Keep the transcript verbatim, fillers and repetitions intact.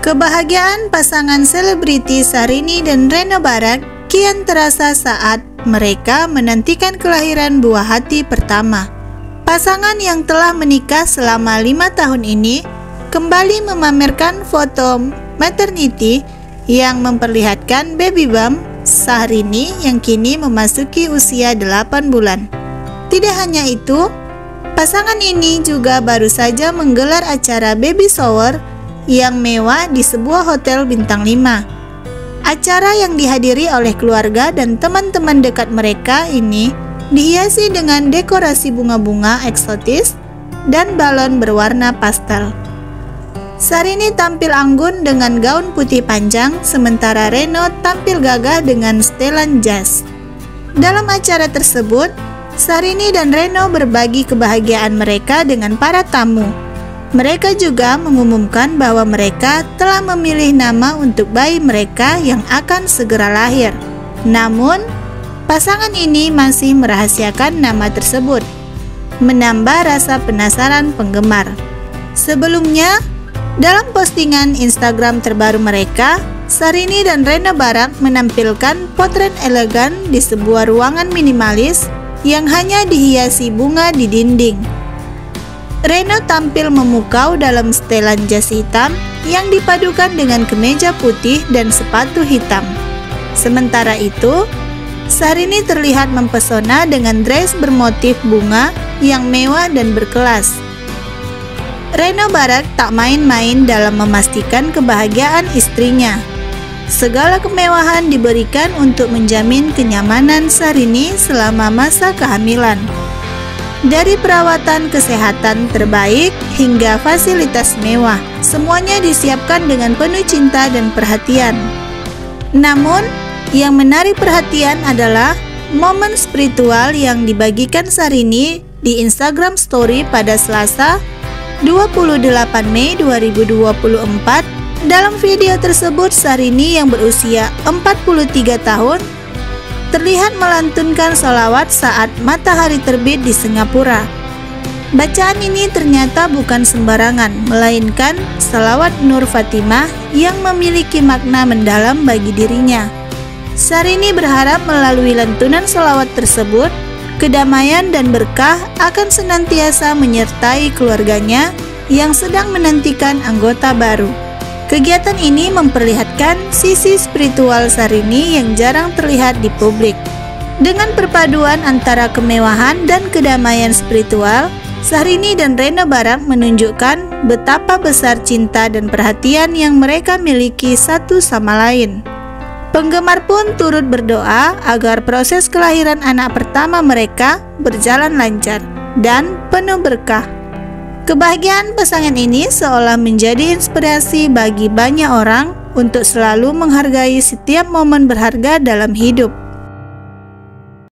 Kebahagiaan pasangan selebriti Syahrini dan Reno Barak kian terasa saat mereka menantikan kelahiran buah hati pertama. Pasangan yang telah menikah selama lima tahun ini kembali memamerkan foto maternity yang memperlihatkan baby bump Syahrini yang kini memasuki usia delapan bulan. Tidak hanya itu, pasangan ini juga baru saja menggelar acara baby shower yang mewah di sebuah hotel bintang lima. Acara yang dihadiri oleh keluarga dan teman-teman dekat mereka ini dihiasi dengan dekorasi bunga-bunga eksotis dan balon berwarna pastel. Syahrini tampil anggun dengan gaun putih panjang, sementara Reno tampil gagah dengan setelan jas. Dalam acara tersebut, Syahrini dan Reno berbagi kebahagiaan mereka dengan para tamu. Mereka juga mengumumkan bahwa mereka telah memilih nama untuk bayi mereka yang akan segera lahir. Namun, pasangan ini masih merahasiakan nama tersebut, menambah rasa penasaran penggemar. Sebelumnya, dalam postingan Instagram terbaru mereka, Syahrini dan Reno Barak menampilkan potret elegan di sebuah ruangan minimalis yang hanya dihiasi bunga di dinding. Reno tampil memukau dalam setelan jas hitam yang dipadukan dengan kemeja putih dan sepatu hitam. Sementara itu, Syahrini terlihat mempesona dengan dress bermotif bunga yang mewah dan berkelas. Reno Barak tak main-main dalam memastikan kebahagiaan istrinya. Segala kemewahan diberikan untuk menjamin kenyamanan Syahrini selama masa kehamilan. Dari perawatan kesehatan terbaik hingga fasilitas mewah, semuanya disiapkan dengan penuh cinta dan perhatian. Namun, yang menarik perhatian adalah momen spiritual yang dibagikan Syahrini di Instagram Story pada Selasa, dua puluh delapan Mei dua ribu dua puluh empat. Dalam video tersebut, Syahrini yang berusia empat puluh tiga tahun terlihat melantunkan sholawat saat matahari terbit di Singapura. Bacaan ini ternyata bukan sembarangan, melainkan sholawat Nur Fatimah yang memiliki makna mendalam bagi dirinya. Syahrini berharap melalui lantunan sholawat tersebut, kedamaian dan berkah akan senantiasa menyertai keluarganya yang sedang menantikan anggota baru. Kegiatan ini memperlihatkan sisi spiritual Syahrini yang jarang terlihat di publik. Dengan perpaduan antara kemewahan dan kedamaian spiritual, Syahrini dan Reno Barak menunjukkan betapa besar cinta dan perhatian yang mereka miliki satu sama lain. Penggemar pun turut berdoa agar proses kelahiran anak pertama mereka berjalan lancar dan penuh berkah. Kebahagiaan pasangan ini seolah menjadi inspirasi bagi banyak orang untuk selalu menghargai setiap momen berharga dalam hidup.